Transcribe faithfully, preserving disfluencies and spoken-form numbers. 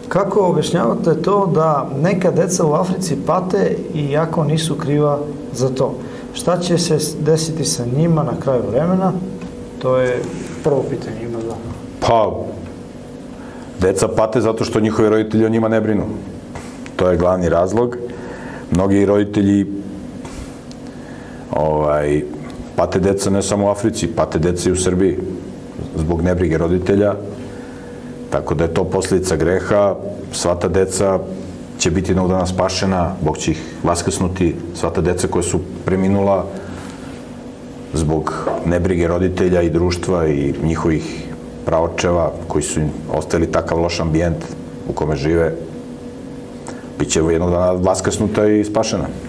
Kako objašnjavate to da neka deca u Africi pate iako nisu kriva za to? Šta će se desiti sa njima na kraju vremena? To je prvo pitanje, ima dva. Pa, deca pate zato što njihovi roditelji o njima ne brinu. To je glavni razlog. Mnogi roditelji ovaj, pate deca ne samo u Africi, pate deca i u Srbiji zbog nebrige roditelja. Tako da je to posljedica greha. Sva ta deca će biti jednog dana spašena, Bog će ih vaskrsnuti. Sva ta deca koja su preminula zbog nebrige roditelja i društva i njihovih praočeva koji su im ostavili takav loš ambijent u kome žive, bit će jednog dana vaskrsnuta i spašena.